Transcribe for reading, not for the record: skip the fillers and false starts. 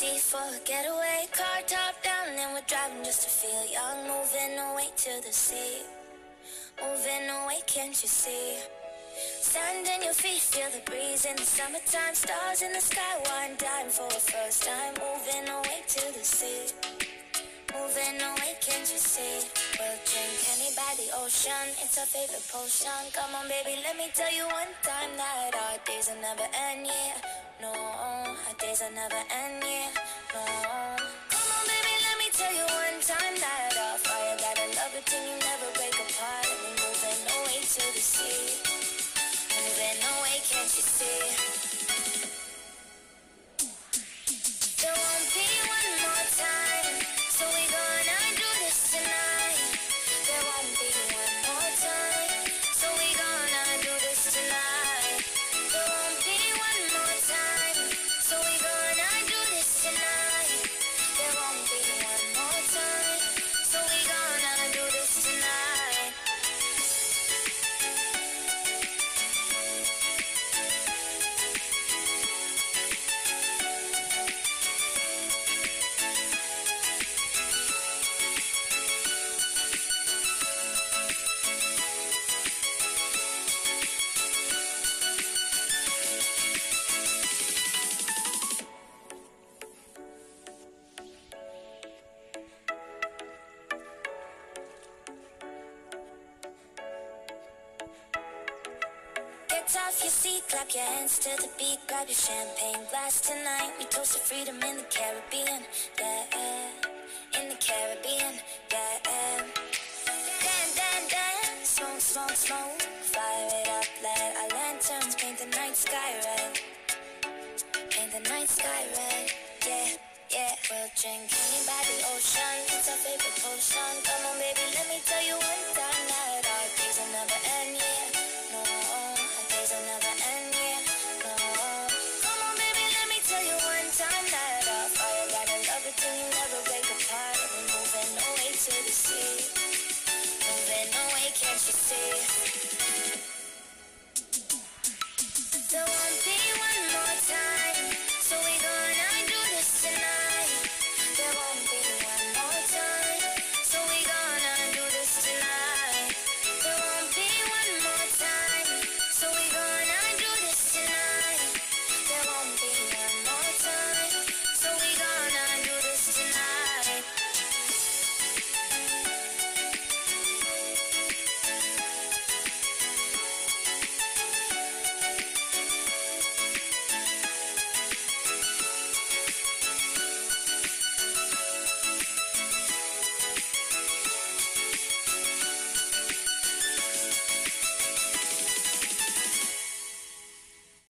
leave for a getaway. Car top down and we're driving just to feel young. Moving away to the sea. Moving away, can't you see? Sand in your feet, feel the breeze in the summertime. Stars in the sky, one dime for a first time. Moving away to the sea. Moving away, can't you see? We'll drink honey by the ocean. It's our favorite potion. Come on, baby, let me tell you one time that our days will never end, yeah. No, our days will never end, yeah. No. Come on, baby, let me tell you one time that our fire got a love it till you never break apart. And we're moving away to the sea. Moving away, can't you see? There won't be one more time, so we gonna do this tonight. There won't be one more time, so we gonna do this tonight. There won't be one more time, so we gonna do this tonight. There won't be one more time, so we gonna do this tonight. Get off your seat, clap your hands to the beat. Grab your champagne glass tonight. We toast to freedom in the Caribbean, yeah. In the Caribbean, yeah. Dance, dance, dance, smoke, smoke, smoke. Fire it up, let our lanterns paint the night sky red. Paint the night sky red, yeah, yeah. We'll drink honey by the ocean. It's our favorite potion. Come on, baby, let me tell you one time that our days will never end, yeah. No, our days will never end, yeah. No. Come on, baby, let me tell you one time that our fire got a love it till you never break apart. And we're moving away to the sea. Moving away, can't you see?